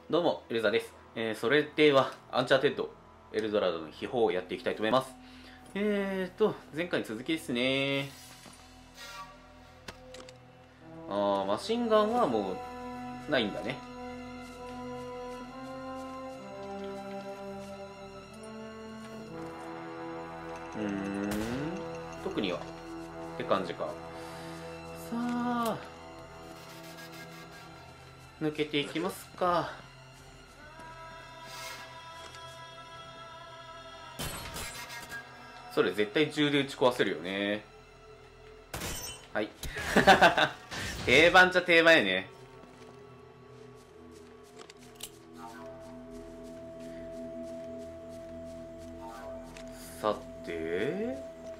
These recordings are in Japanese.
どうも、エルザです。それでは、アンチャーテッド、エルドラドの秘宝をやっていきたいと思います。前回に続きですね。マシンガンはもう、ないんだね。特には、って感じか。さあ、抜けていきますか。それ絶対銃で撃ち壊せるよね。はい。定番っちゃ定番やね。さて、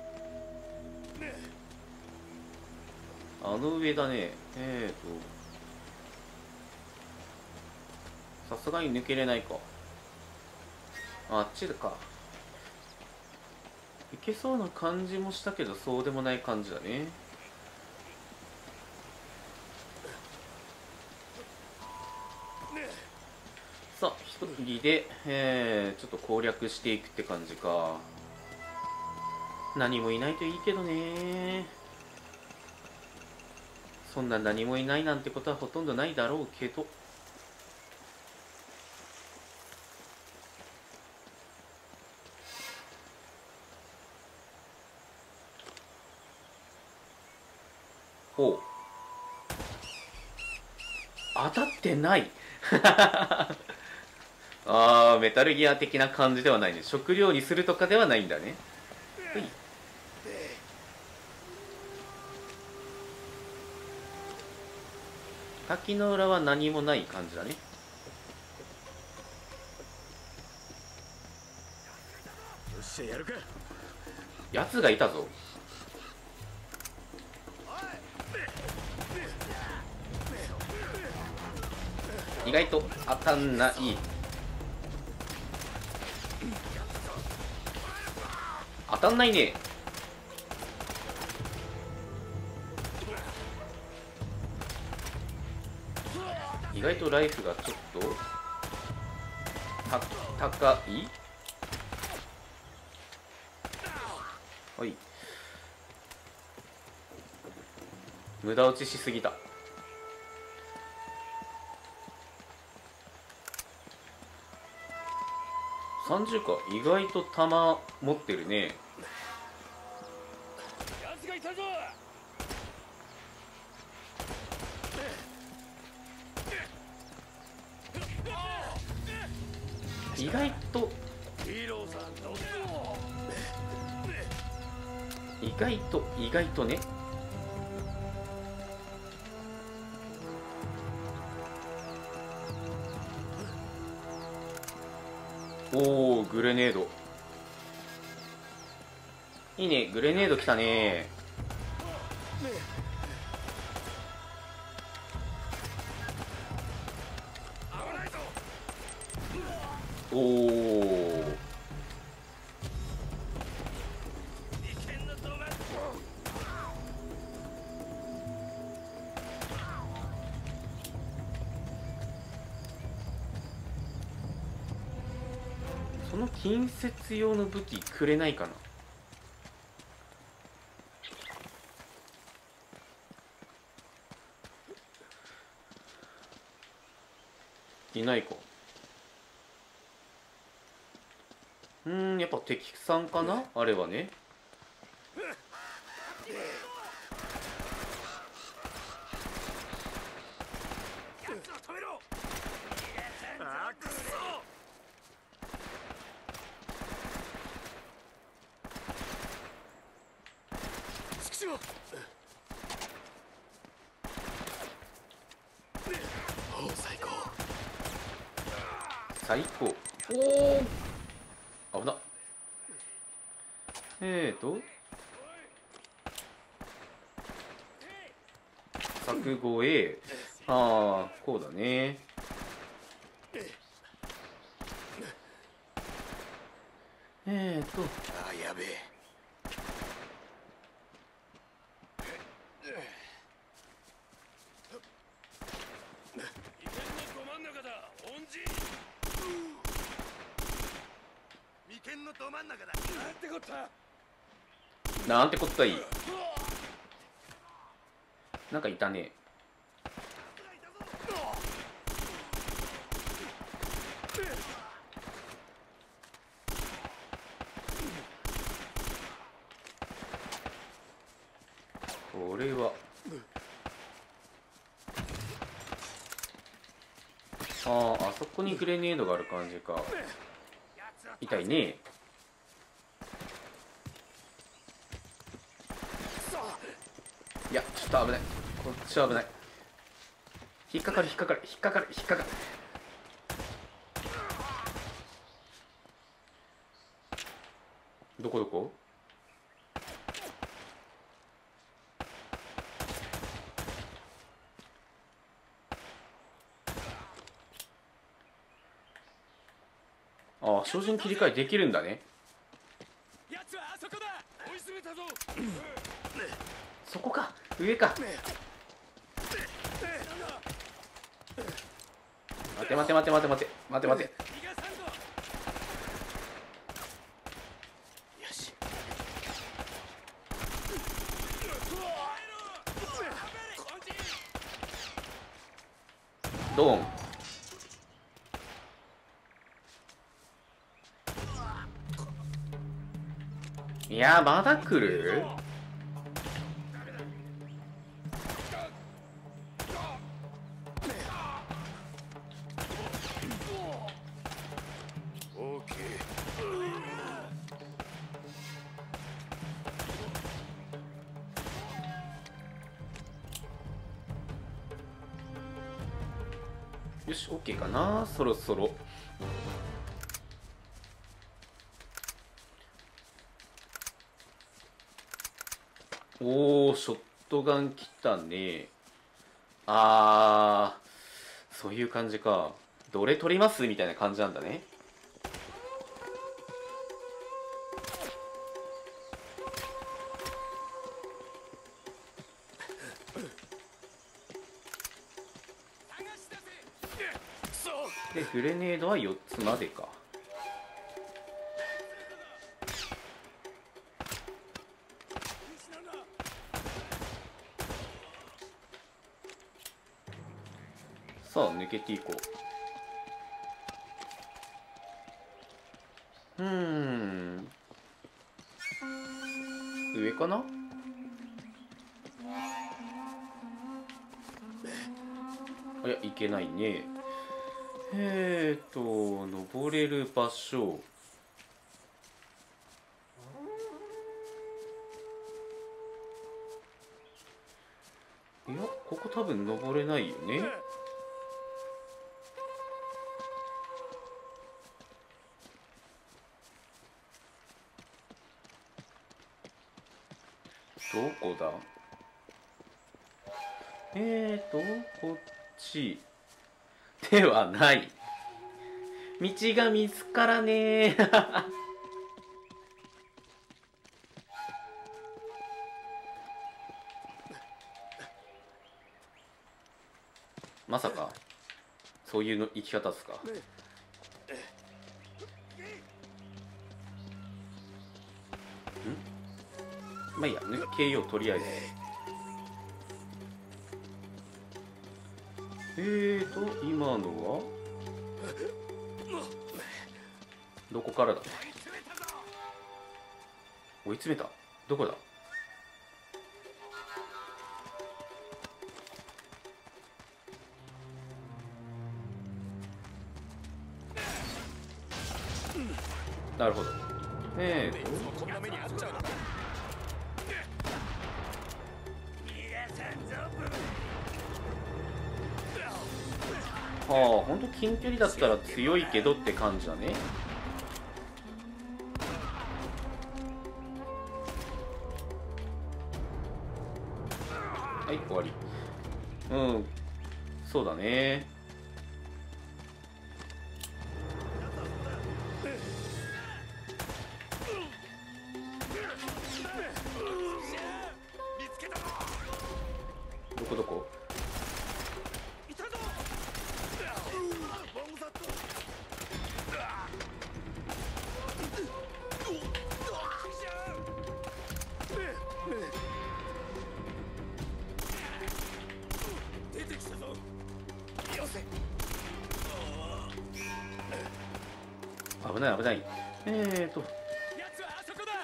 あの上だね。さすがに抜けれないか。あっちか。いけそうな感じもしたけど、そうでもない感じだね。さあ、一人で、ちょっと攻略していくって感じか。何もいないといいけどね。そんな何もいないなんてことはほとんどないだろうけど。ほう。当たってないメタルギア的な感じではないね。食料にするとかではないんだね。ほい。滝の裏は何もない感じだね。 よっしゃ、やるか。 やつがいたぞ。意外と当たんない。当たんないね。意外とライフがちょっと高い。はい。無駄打ちしすぎた。30か。意外と弾持ってるね。 やつがいたぞ。 意外とヒーローさんどうぞ。 意外とね。おお、グレネードいいね。グレネード来たね。おお、その近接用の武器くれないかな。いないか。やっぱ敵さんかな、あれはね。 止めろ。あー、くそ。ちくしょう。おお、最高。 最高。おお、危な。作語 A。ああ、こうだね。 あー、やべえ。異変のど真ん中だ。恩人。 真ん中だ。なんてこった。 なんてこったい。なんかいたね。これはあそこにグレネードがある感じか。痛いね。いやちょっと危ない、こっちは危ない。引っかかる引っかかる引っかかる引っかかる。どこどこ。ああ、照準切り替えできるんだね。 やつはあそこだ。追い詰めたぞ。 そこか、上か。待て待て待て待て待て待て待て。 よし。 ドーン。いやまだ来る。 オーケよし OK かな、そろそろ。おお、ショットガン来たね。そういう感じか。どれ取りますみたいな感じなんだね。でグレネードは4つまでか。さあ抜けていこう。上かな。いやいけないね。登れる場所。いやここ多分登れないよね。どこだ。こっちではない。道が見つからねえ。まさかそういうの生き方っすか。まあいいや、抜けようとりあえず。今のはどこからだ。追い詰めた。どこだ。なるほど。 こんな目に遭っちゃうのか。 ほんと近距離だったら強いけどって感じだね。はい終わり。そうだね。どこどこ。 危ない危ない。 奴はあそこだ。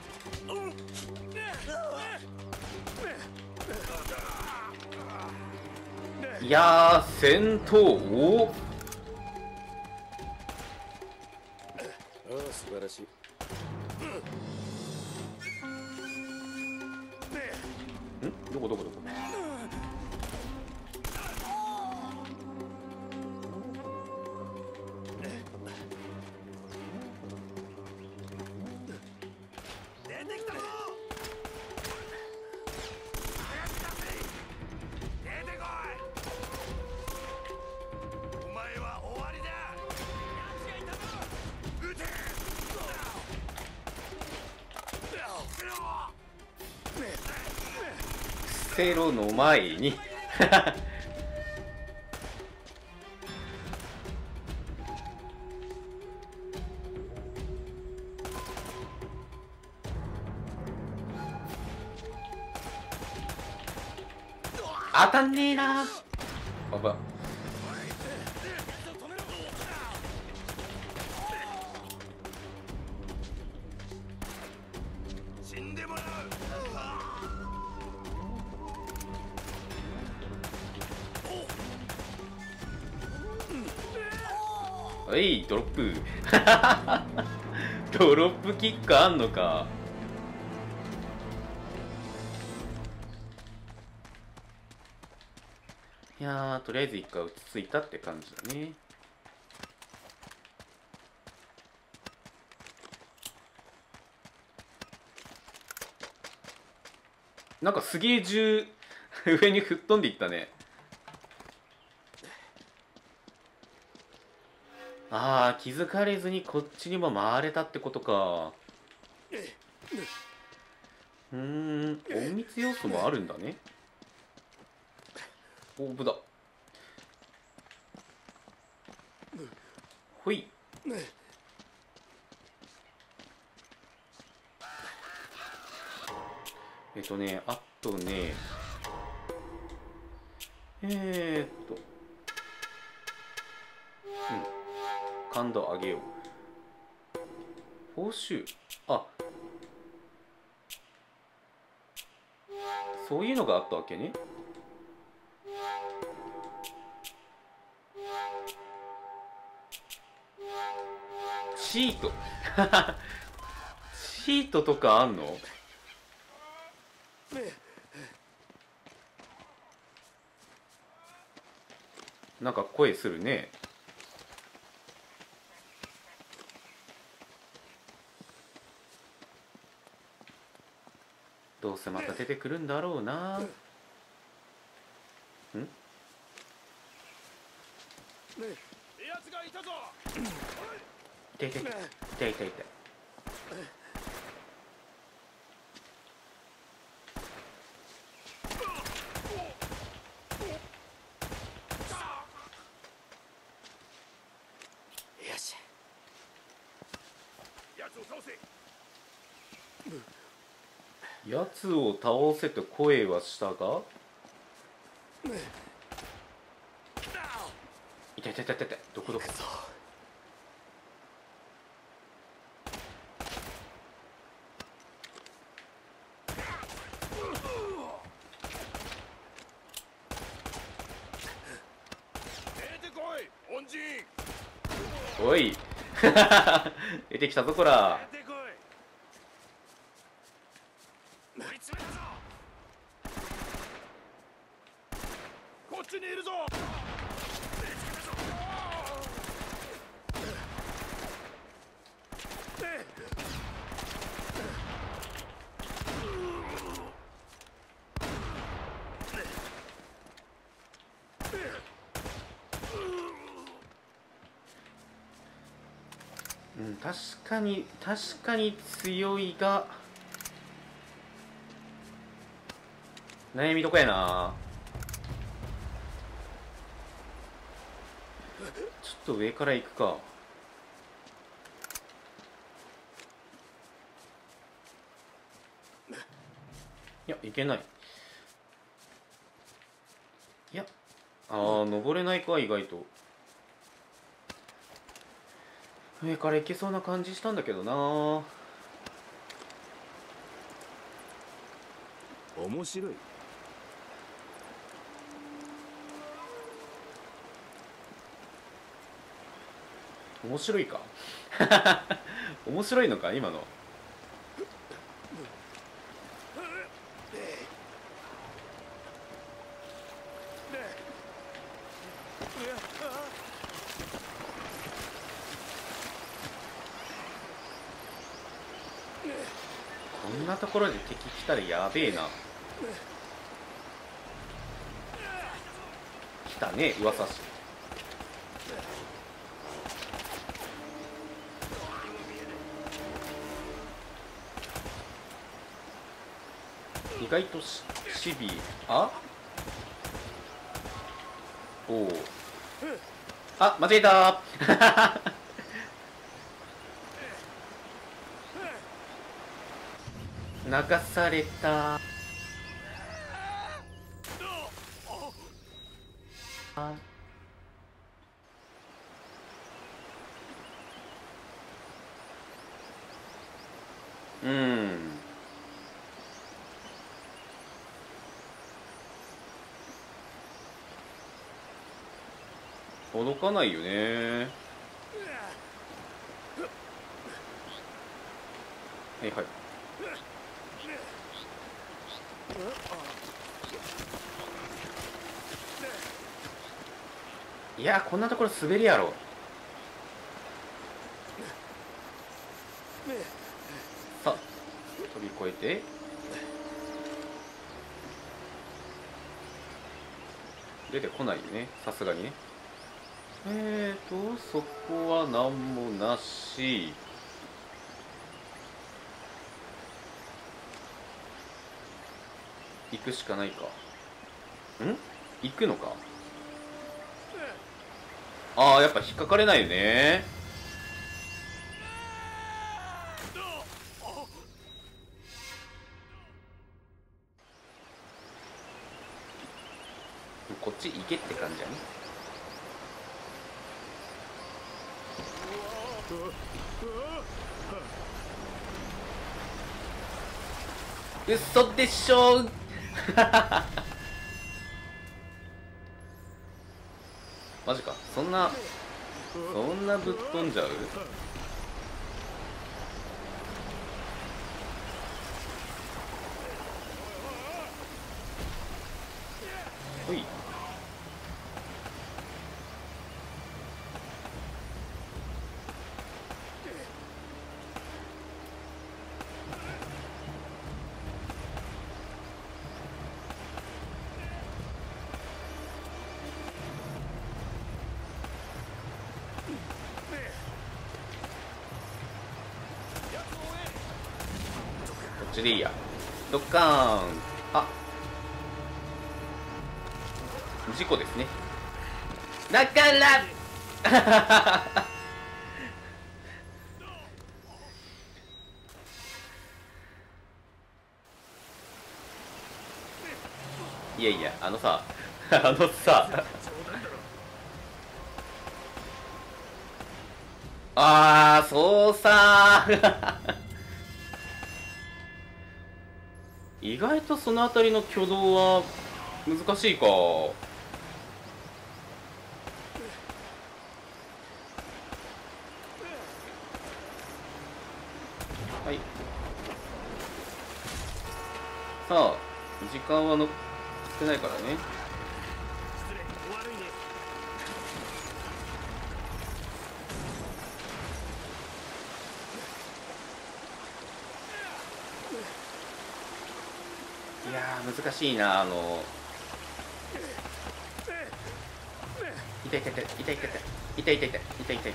いやー、戦闘、おお、 ああ、素晴らしい。 どこどこどこ。 出てきたぞ。出てこい。お前は終わりだ。奴がいたぞ。撃て。 セロの前に当たんねえな。あば、 死んでもらう。 はい、ドロップドロップキックあんのか。いやー、とりあえず一回落ち着いたって感じだね。なんかすげえ銃上に吹っ飛んでいったね。ああ、気づかれずにこっちにも回れたってことか。隠密要素もあるんだね。おぶだ。ほい。あとね、感度上げよう。報酬、あ、そういうのがあったわけね。チートチートとかあんの？なんか声するね。どうせまた出てくるんだろうな。 奴がいたぞ。 痛い痛い痛い痛い痛い痛い。 よし。 奴を倒せ。 やつを倒せと声はしたが、痛い痛い痛い痛い、どこどこ。 出てこい、恩人。 おい出てきたぞこら。 出てこい。追い詰めたぞ。こっちにいるぞ。確かに強いが、悩みどこやな。ちょっと上から行くか。いや、いけない。いや、登れないか、意外と。 上から行けそうな感じしたんだけどな。 面白い。 面白いか面白いのか今の。こんなところで敵来たらやべえな。来たね噂し。意外とシビあおおあ間違えた流された。届かないよね。はいはい。いやこんなところ滑りやろ。さあ飛び越えて出てこないよねさすがにね。そこは何もなし。行くしかないか。行くのか。ああやっぱ引っかかれないよね。こっち行けって感じやね。嘘でしょマジか。そんなぶっ飛んじゃう。ほい。こっちでいいや。ドッカーン。あ事故ですね。だからいやいやあのさあーそうさ意外とそのあたりの挙動は難しいか。はい。さあ時間は少ないからね。いやー難しいな。痛い痛い痛い痛い痛い痛い痛い痛い痛い痛い痛い痛い。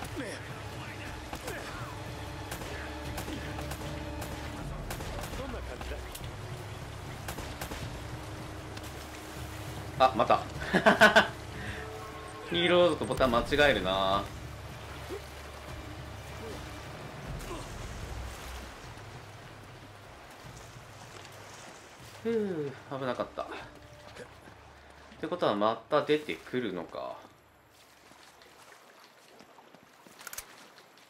あまたリロードとボタン間違えるな。危なかった。ってことはまた出てくるのか。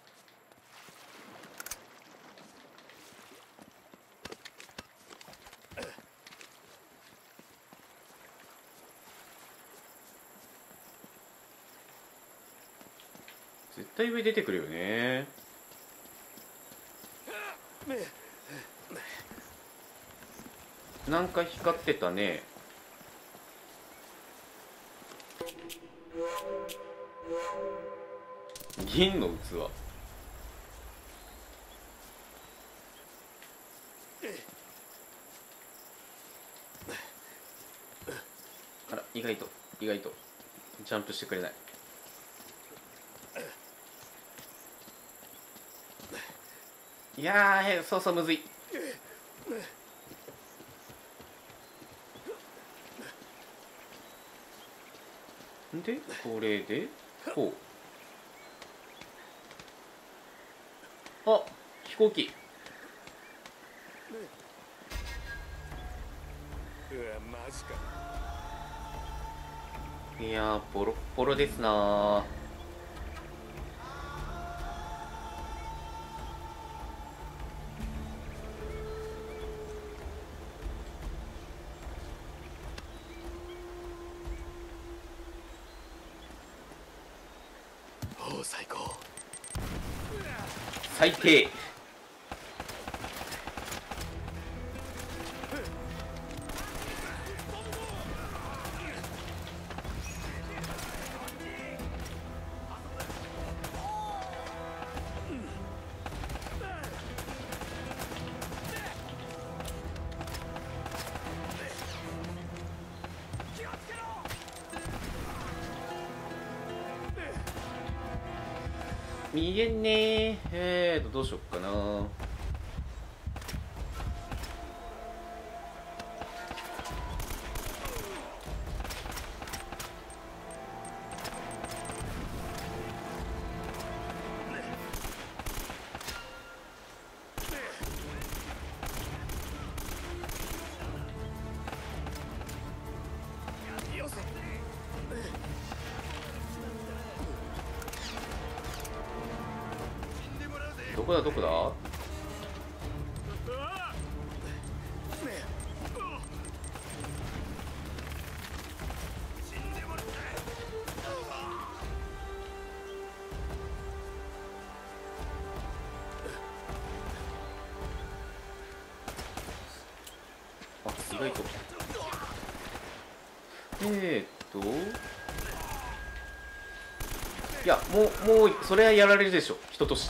絶対上出てくるよね。なんか光ってたね。銀の器。あら、意外とジャンプしてくれない。いやー、そうそう、むずい。でこれでこう、あ、飛行機。 うわマジか。 いやー、ボロッボロですなー。 おお最高。 最低。見えんねー。どうしよっかな。どこだどこだ。あ、意外といや、もうそれはやられるでしょ、人として。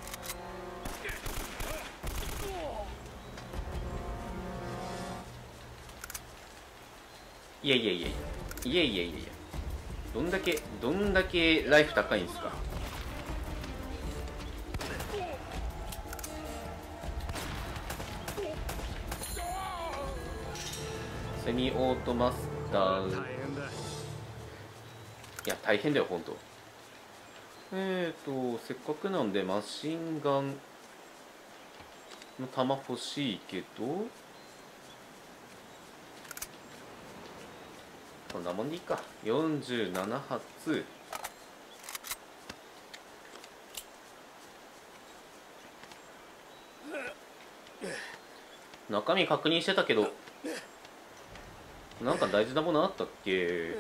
いやいやいやいやいやいやいやいや、どんだけライフ高いんですか。セミオートマスター。いや大変だよ本当。せっかくなんでマシンガンの弾欲しいけど、こんなもんでいいか。47発。中身確認してたけど、なんか大事なものあったっけ。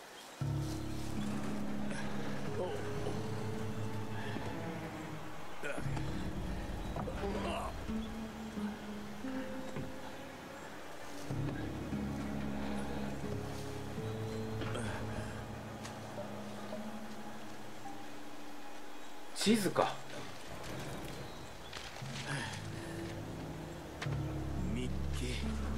地図か。 ミッキー。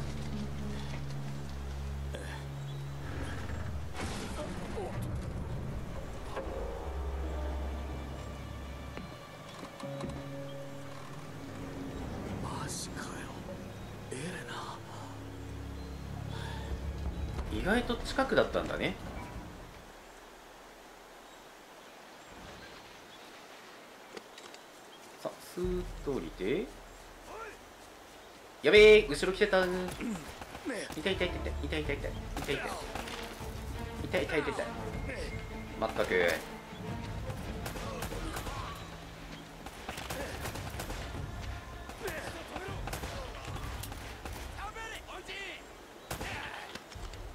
マジかよ。エレナ。 意外と近くだったんだね。さあスーッと降りて。やべえ、後ろ来てた。痛い痛い痛い痛い痛い痛い痛い痛い痛い痛い痛い痛い痛い。まったく。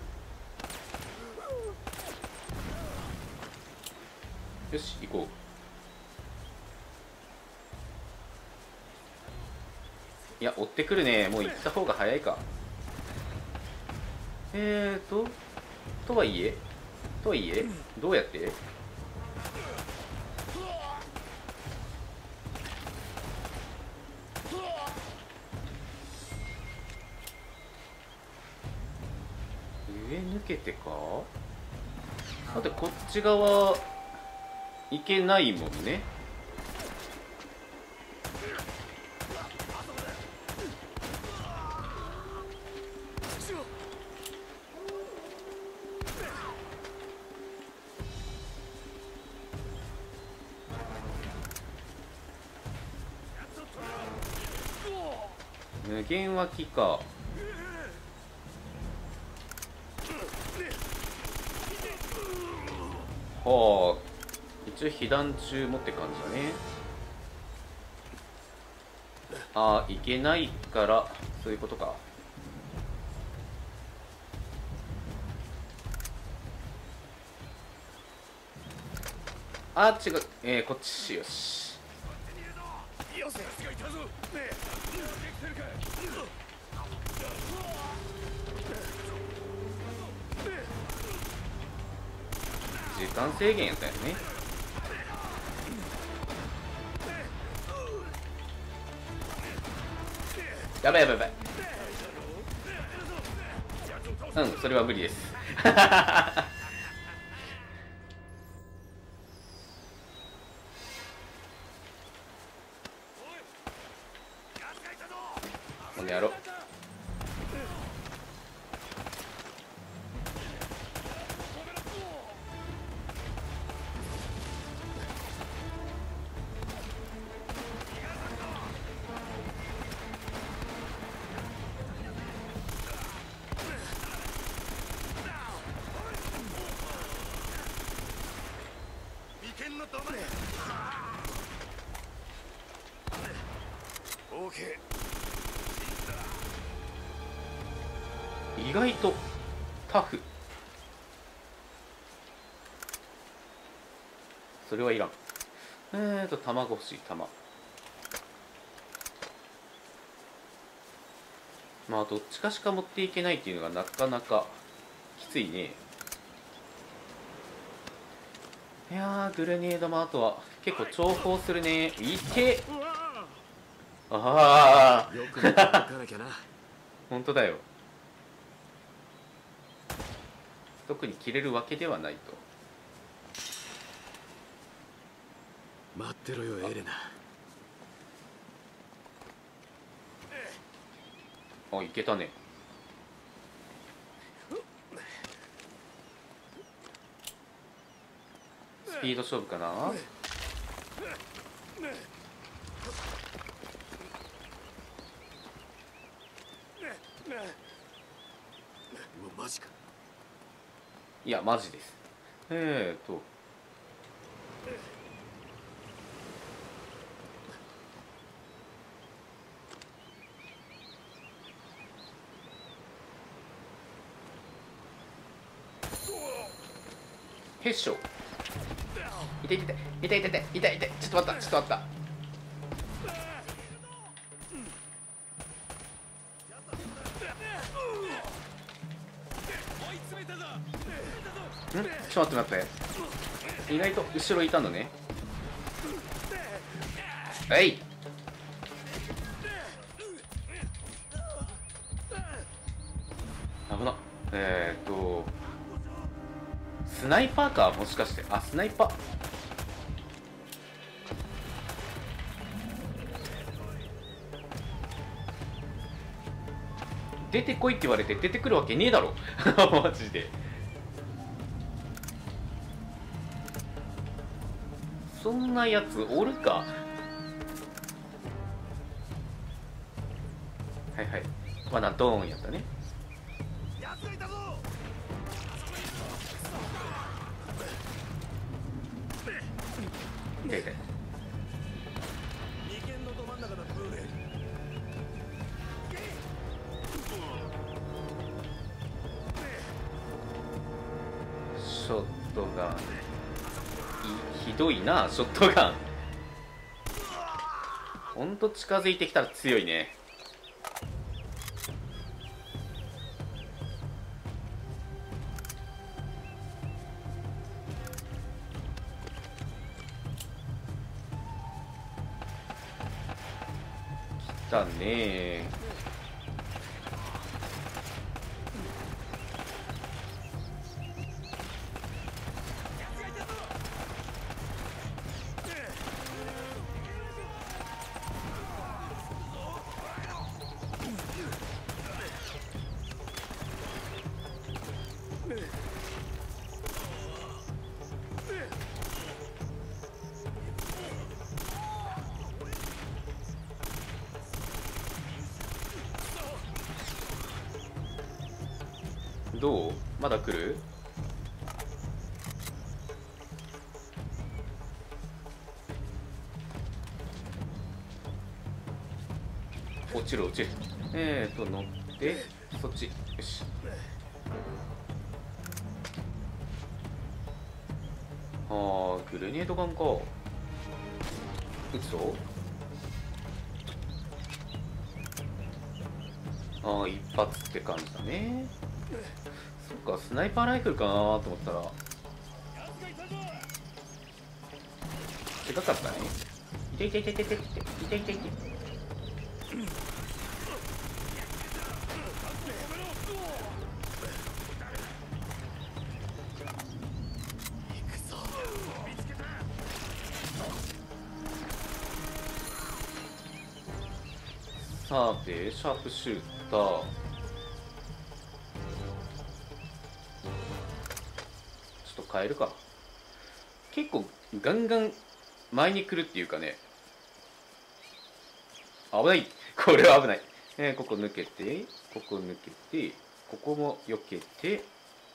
よし行こう。 いや追ってくるね。もう行った方が早いか。とはいえどうやって上抜けてか。だってこっち側行けないもんね。無限脇か。はあ、一応被弾中もって感じだね。ああ、いけないからそういうことか。あー違う、こっちよし。 よせがいたぞ。ねえ、できてるか。 時間制限やったよね。やばいやばいやばい。うん、それは無理です。この野郎。 オーケ意外とタフ。それはいらん。卵欲しい。玉。まあどっちかしか持っていけないっていうのがなかなかきついね。いやー、グレネードもあとは結構重宝するね。いてああー。よく見ておかなきゃな。 本当だよ。特に切れるわけではないと。 待ってろよエレナ。 あ、いけたね。スピード勝負かな。 うわマジか。 いやマジです。へっしょ。痛い痛い痛い痛い痛い痛い痛い。ちょっと待ったちょっと待った。ちょっと待って待って。意外と後ろいたのね。はい。危な。スナイパーかもしかして。あ、スナイパー。出てこいって言われて出てくるわけねえだろ。マジで。そんなやつおるか。はいはい。罠ドーンやったね。痛い痛い。ショットガン。ひどいな、ショットガン。ほんと近づいてきたら強いね。 たね。どう？まだ来る？落ちる落ちる。乗ってそっち。よし。グレネードガンか。撃つぞ。一発って感じだね。そっか、スナイパーライフルかなと思ったら違かったね。痛い痛い痛い痛い痛い痛い痛い痛い。さて、シャープシューター。ちょっと変えるか。結構ガンガン前に来るっていうかね。危ない。これは危ない。ここ抜けて、ここ抜けて、ここも避けて。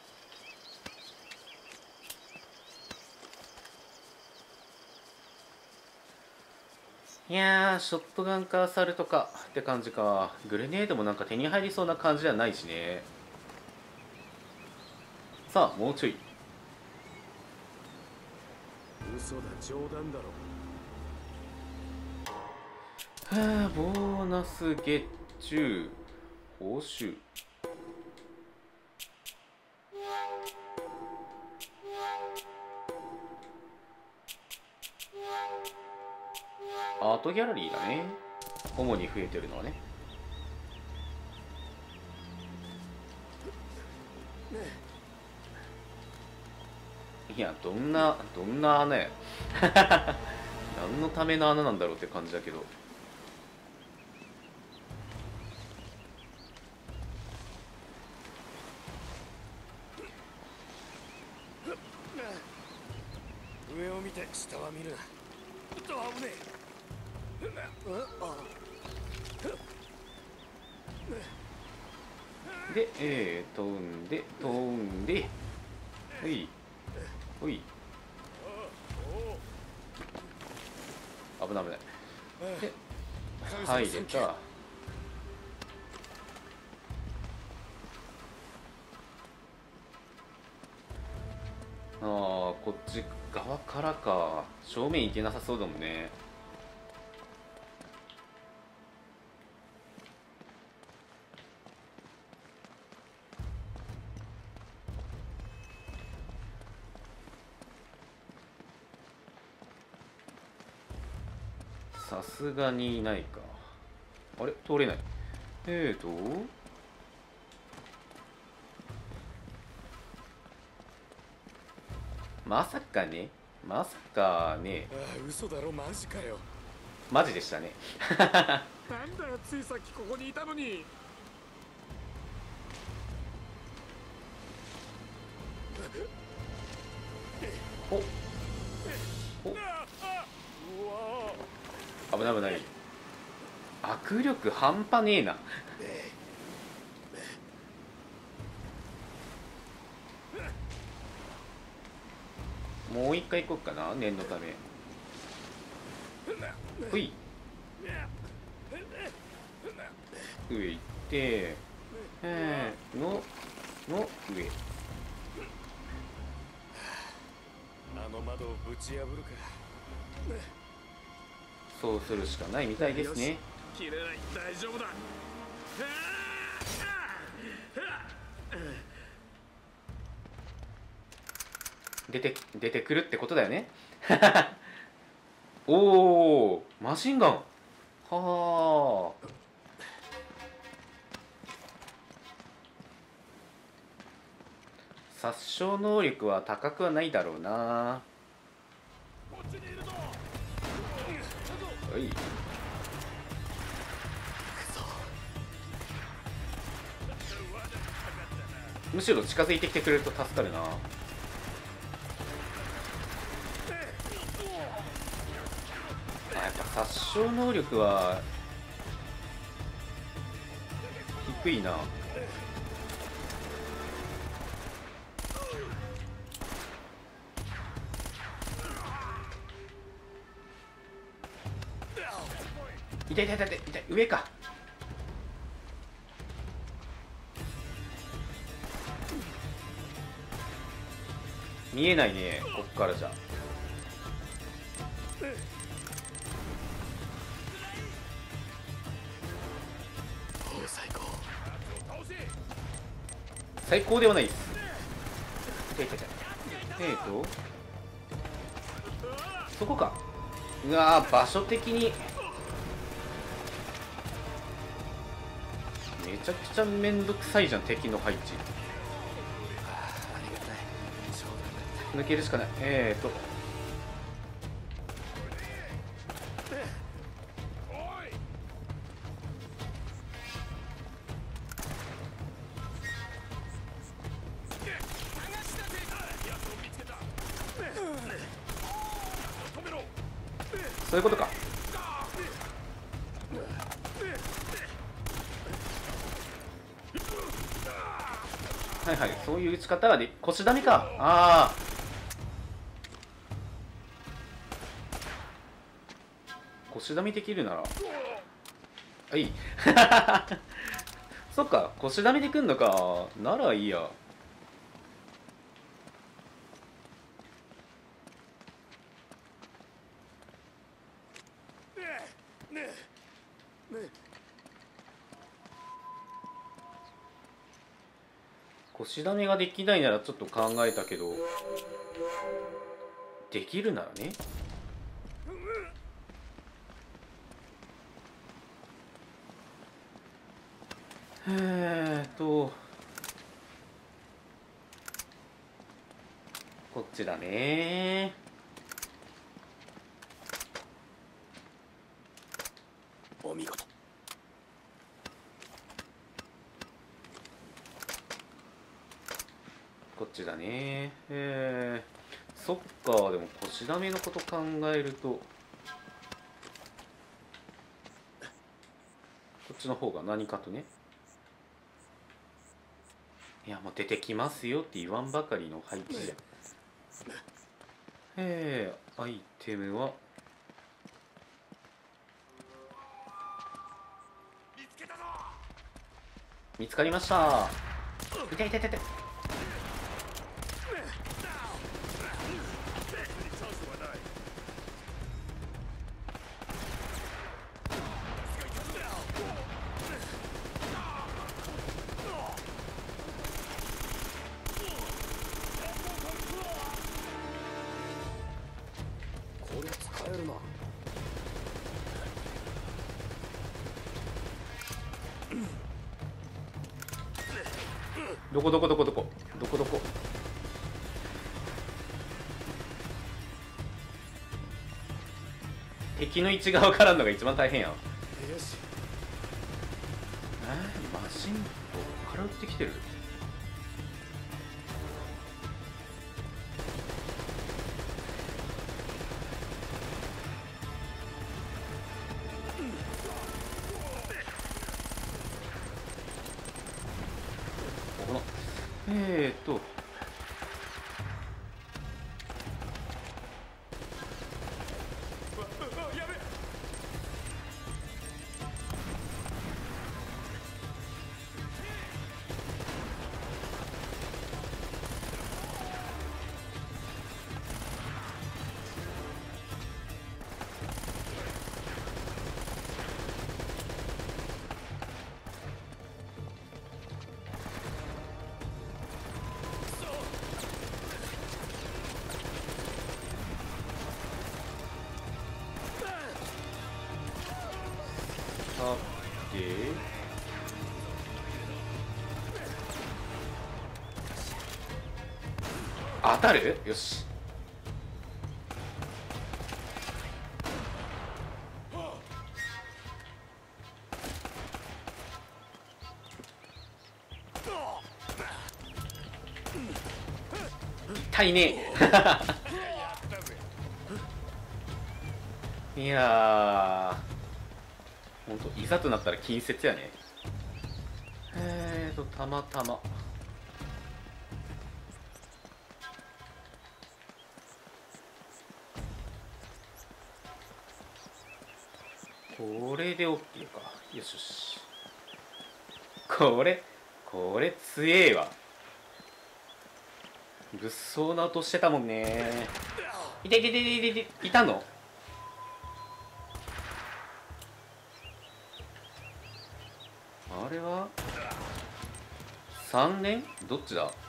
いやー、ショットガンかアサルトかって感じか。グレネードもなんか手に入りそうな感じじゃないしね。さあ、もうちょい。 嘘だ、冗談だろ。 はあ、ボーナス月中報酬。アートギャラリーだね。主に増えてるのはね。いや、どんな穴や。何のための穴なんだろうって感じだけど。 上を見て下は見るな。危ねで、飛んで飛んで、ほいほい。危ない危ない。で、入れた。こっち側からか。正面行けなさそうだもんね。さすがにいないか。あれ、通れない。まさかね。まさかね。 嘘だろ、マジかよ。 マジでしたね。 なんだよ、ついさっきここにいたのに。 お危ない危ない。握力半端ねえな。もう一回行こうかな、念のため。ほい。上行って、の上。 あの窓をぶち破るか。 そうするしかないみたいですね。 切れない、大丈夫だ。 出てくるってことだよね。おお、マシンガンはあ。殺傷能力は高くはないだろうな。はい。むしろ近づいてきてくれると助かるな。やっぱ殺傷能力は低いな。痛い痛い痛い痛い、上か。見えないね、こっからじゃ。最高ではないです。痛い痛い痛い。そこか。うわー、場所的にめちゃくちゃめんどくさいじゃん、敵の配置。抜けるしかない。そういうことか。はいはい、そういう打ち方はで、腰ダメか。ああ、腰ダメできるなら、はい。そっか、腰ダメでくんのか。ならいいや。腰ダメができないならちょっと考えたけど、できるならね。こっちだね。 お見事。 こっちだね。そっか。でも腰ダメのこと考えると、こっちの方が何かとね。いや、もう出てきますよって言わんばかりの配置じゃん。アイテムは見つかりました。痛い痛い痛い痛い。 これ使えるな。 どこどこどこどこどこどこ。敵の位置が分からんのが一番大変やん。 よし。 マシンとから撃ってきてる。このて、当たる？よし。痛いね。いやー、ほんといざとなったら近接やね。たまたまこれで OK か。よしよし。これ強えわ。物騒な音してたもんね。いていていていていて、いたの？あれは3連？どっちだ？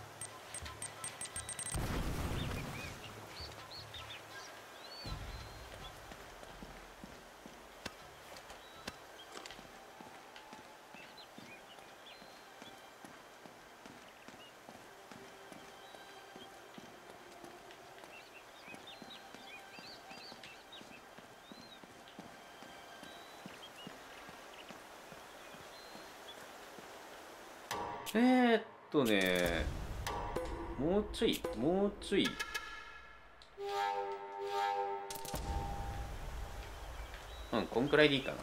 ね、もうちょいこんくらいでいいかな。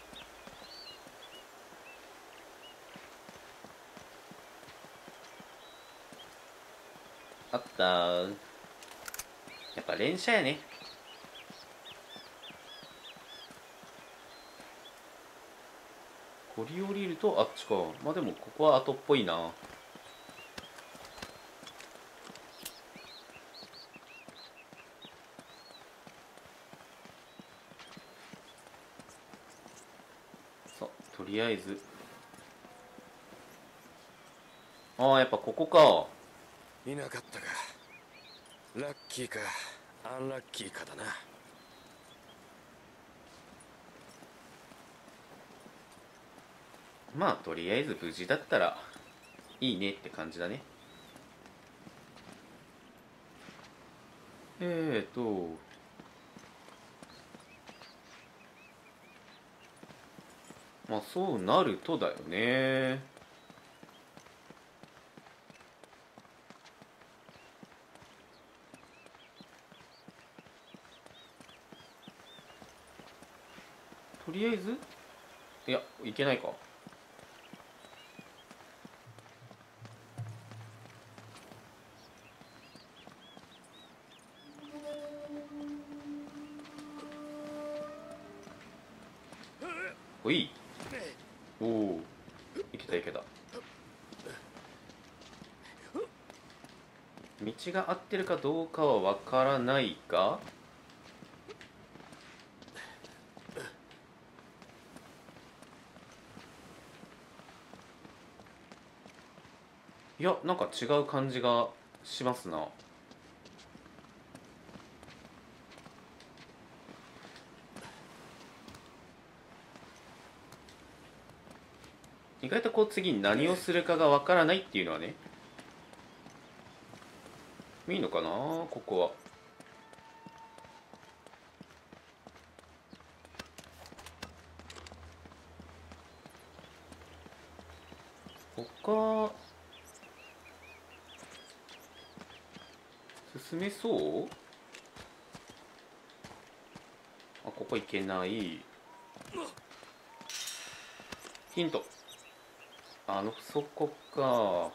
あったー。やっぱ連射やね。こり降りるとあっちか。まあでもここは後っぽいな。さあとりあえず、ああやっぱここか。 いなかったか。ラッキーかアンラッキーかだな。 まあとりあえず無事だったらいいねって感じだね。まあそうなるとだよね。とりあえず、いやいけないか。おい、おお、いけたいけた。道が合ってるかどうかはわからないが、いやなんか違う感じがしますな。意外とこう次何をするかがわからないっていうのはね、いいのかなここは。他進めそう？あ、ここ行けない。ヒント、そこか。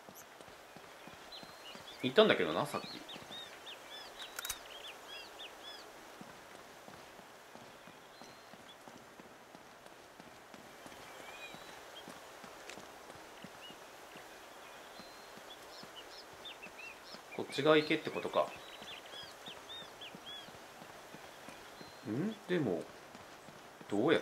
行ったんだけどなさっき。こっち側行けってことか。でもどうやって？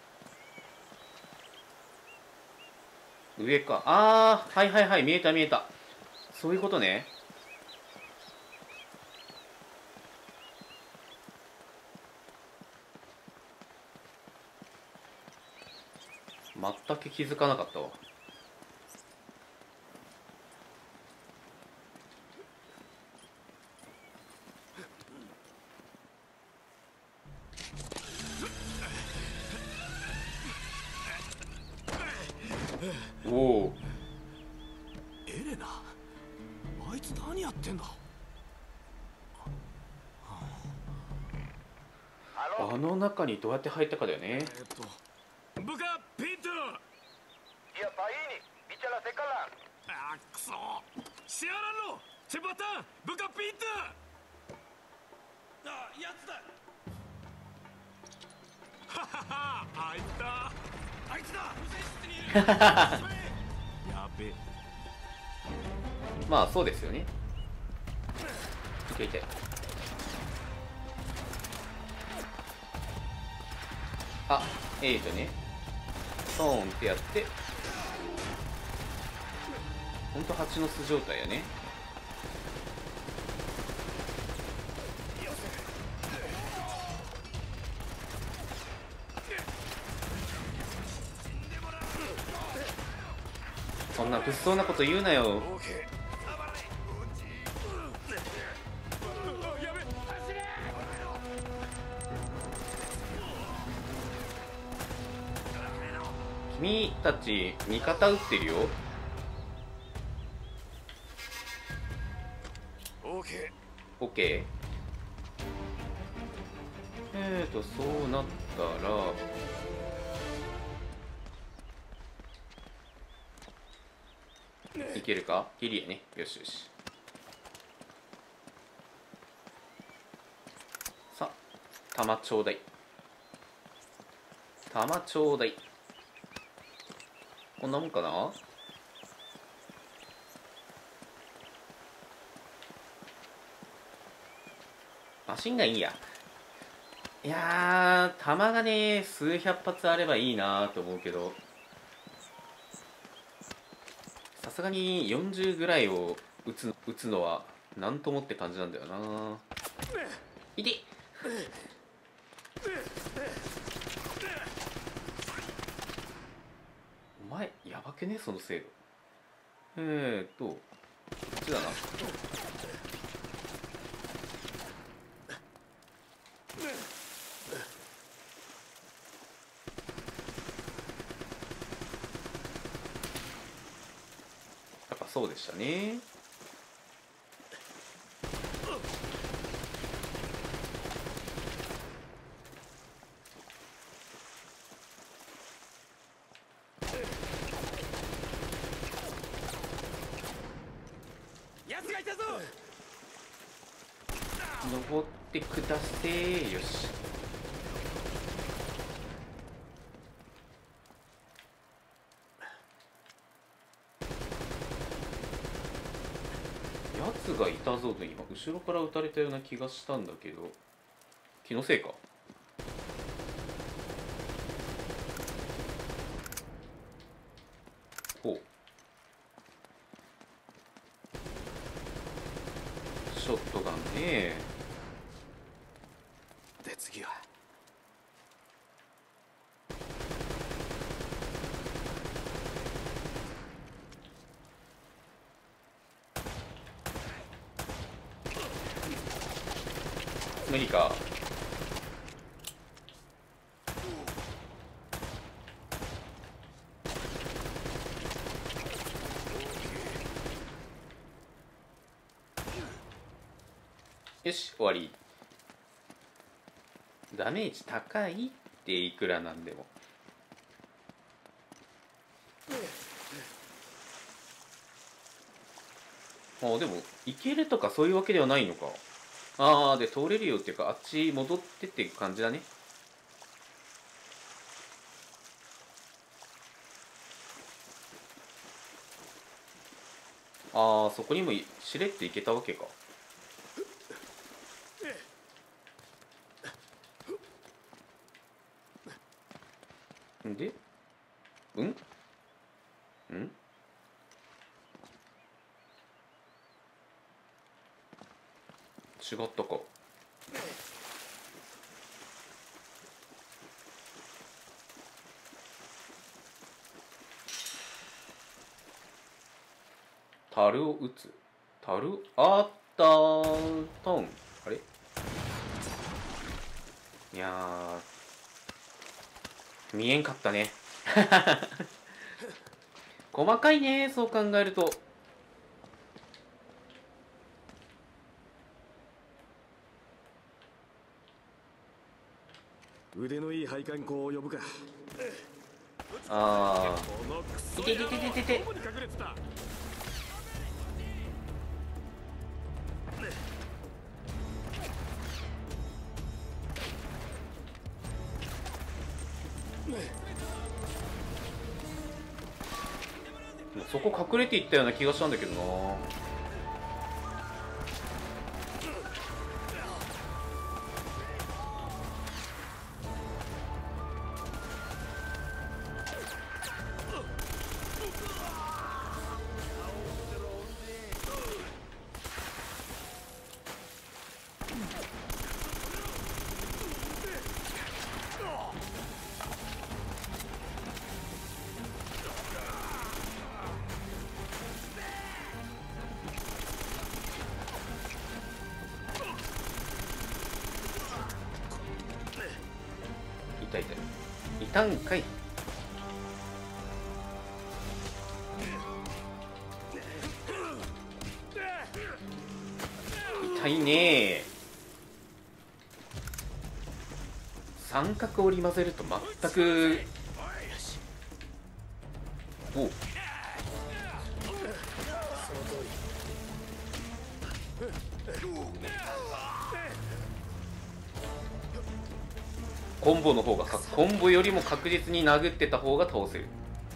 上か。あー、はいはいはい、見えた見えた。そういうことね。 全く気づかなかったわ。おお、 エレナ、あいつ何やってんだ。 あの中にどうやって入ったかだよね。 ブカピート。 يا طايني بيتلا سكالان あ、くそ。シアランロチェバタンブカピート。あ、やつだ。ははは、あいつだ。あいつだ。無線室にいる。やべ。 まあそうですよね。いけいけ。あ、ね、トーンってやって、ほんと蜂の巣状態やね。そんな物騒なこと言うなよ。君たち味方撃ってるよ。 オーケオッケー。そうなったらいけるか。ギリやね。よしよし。さあ、弾ちょうだい。弾ちょうだい。こんなもんかな。マシンガンいいや。いやー、弾がね数百発あればいいなと思うけど、さすがに40ぐらいを撃つのはなんともって感じなんだよな。いてっ。お前やばくねその精度。こっちだな。やっぱそうでしたね。 やつがいたぞ。 登ってくだせー。よし。やつがいたぞと今後ろから撃たれたような気がしたんだけど、気のせいか。ほう。ショットガンね。 で次は無理か。よし終わり。ダメージ高いっていくらなんでも。ああでもいけるとかそういうわけではないのか。ああで通れるよっていうか、あっち戻ってっていう感じだね。ああそこにもしれっと行けたわけか。んでうん違ったか。 樽を打つ。樽あったートン。あれ、いやー見えんかったね。細かいね、そう考えると。 腕のいい配管工を呼ぶか。 あこのクソいててててててどこに隠れてた。 ー、そこ隠れていったような気がしたんだけどな。痛い痛い。痛んかい。痛いねー。三角折り混ぜると全く。おう、コンボの方がコンボよりも確実に殴ってた方が倒せる。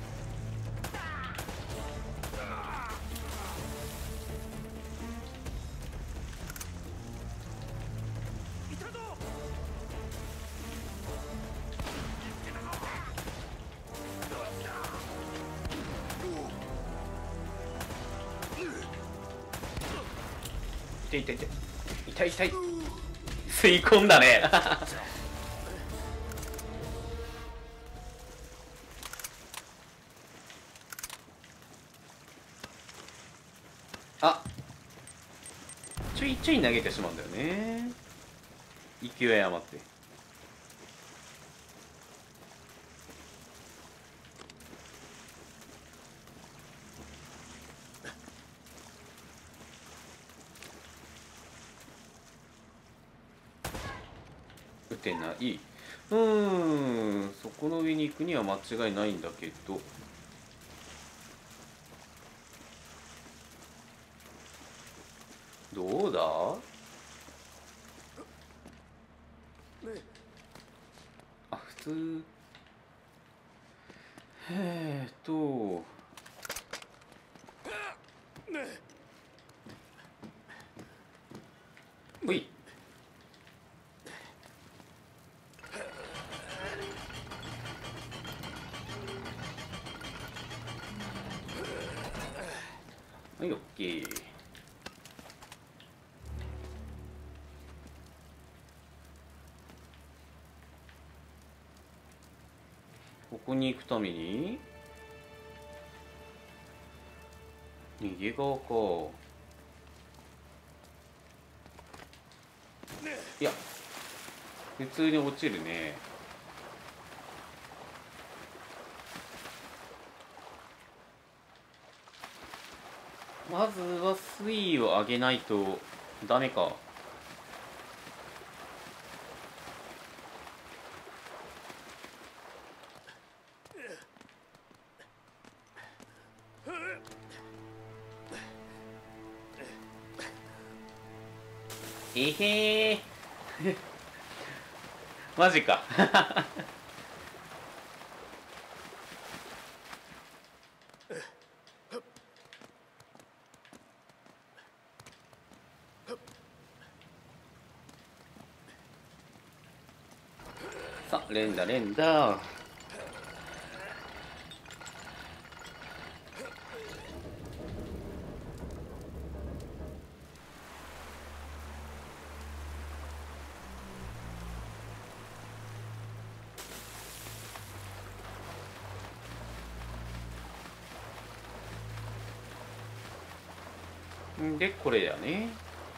痛い痛い痛い痛い痛い。吸い込んだね。あ、ちょいちょい投げてしまうんだよね、勢い余って。打てない。そこの上に行くには間違いないんだけど。どうだ。あ、普通。ほい。はい、オッケー。ここに行くために右側か。いや、普通に落ちるね。まずは水位を上げないとダメか。えへー。マジか。さあ、連打連打。 でこれだよね。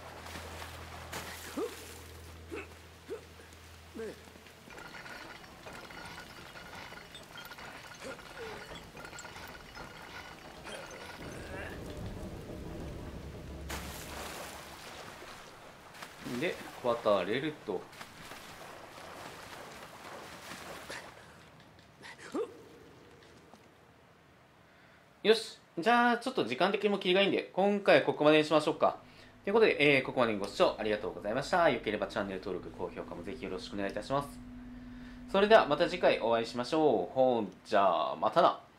で渡れると。よし、じゃあちょっと時間的にも切りがいいんで今回はここまでにしましょうか。ということで、ここまでにご視聴ありがとうございました。よければチャンネル登録高評価もぜひよろしくお願いいたします。それではまた次回お会いしましょう。ほんじゃあまたな。